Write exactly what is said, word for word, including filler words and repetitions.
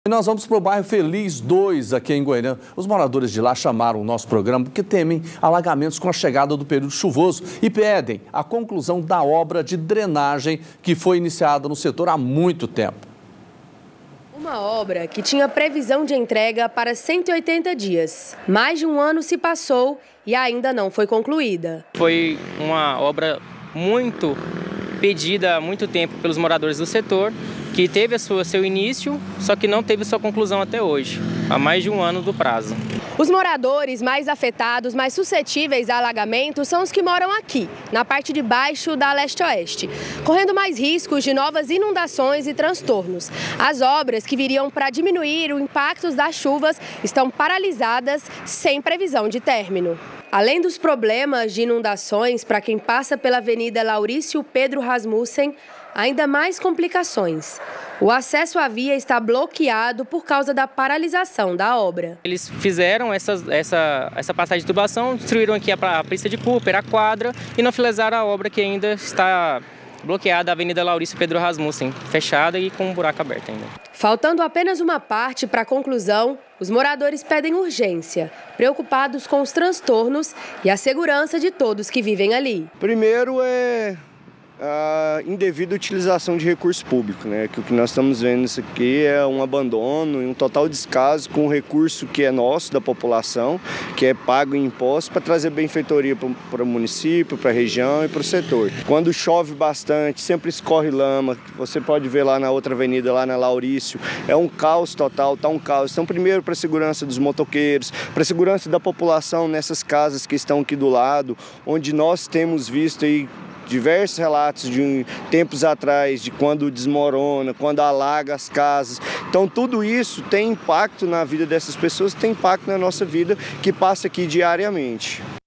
E nós vamos para o bairro Feliz dois, aqui em Goiânia. Os moradores de lá chamaram o nosso programa porque temem alagamentos com a chegada do período chuvoso e pedem a conclusão da obra de drenagem que foi iniciada no setor há muito tempo. Uma obra que tinha previsão de entrega para cento e oitenta dias. Mais de um ano se passou e ainda não foi concluída. Foi uma obra muito pedida há muito tempo pelos moradores do setor, que teve a sua, seu início, só que não teve sua conclusão até hoje, há mais de um ano do prazo. Os moradores mais afetados, mais suscetíveis a alagamentos, são os que moram aqui, na parte de baixo da leste-oeste, correndo mais riscos de novas inundações e transtornos. As obras que viriam para diminuir o impacto das chuvas estão paralisadas sem previsão de término. Além dos problemas de inundações para quem passa pela Avenida Laurício Pedro Rasmussen, ainda mais complicações. O acesso à via está bloqueado por causa da paralisação da obra. Eles fizeram essa, essa, essa passagem de tubação, destruíram aqui a, a pista de Cooper, a quadra, e não finalizaram a obra que ainda está bloqueada, a Avenida Laurício Pedro Rasmussen, fechada e com um buraco aberto ainda. Faltando apenas uma parte para a conclusão, os moradores pedem urgência, preocupados com os transtornos e a segurança de todos que vivem ali. Primeiro é a indevida utilização de recurso público, né? Que o que nós estamos vendo isso aqui é um abandono e um total descaso com o recurso que é nosso, da população, que é pago em impostos para trazer benfeitoria para o município, para a região e para o setor. Quando chove bastante, sempre escorre lama, você pode ver lá na outra avenida, lá na Laurício, é um caos total, tá um caos. Então, primeiro para a segurança dos motoqueiros, para a segurança da população nessas casas que estão aqui do lado, onde nós temos visto aí diversos relatos de tempos atrás, de quando desmorona, quando alaga as casas. Então tudo isso tem impacto na vida dessas pessoas, tem impacto na nossa vida que passa aqui diariamente.